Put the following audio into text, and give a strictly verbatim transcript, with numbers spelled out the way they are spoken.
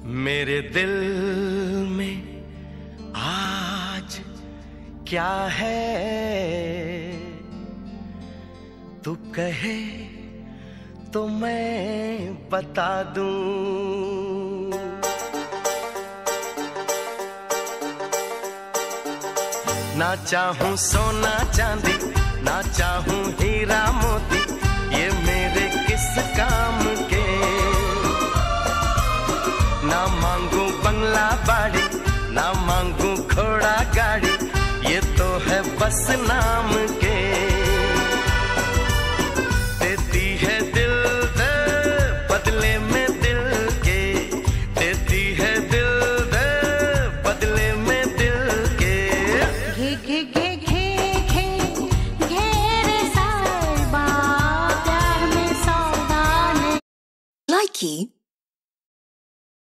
मेरे दिल में आज क्या है, तू कहे तो मैं बता दूं। ना चाहूं सोना चांदी, ना चाहूं हीरा मोती, ये मेरे किस काम के। ना मांगू बंगला बाड़ी, ना मांगू घोड़ा गाड़ी, ये तो है बस नाम के। देती है दिल दे बदले में दिल के, देती है दिल दे बदले में दिल के। घे घे घे घे घे घेरे साहिबा प्यार में सौदा ने। Likey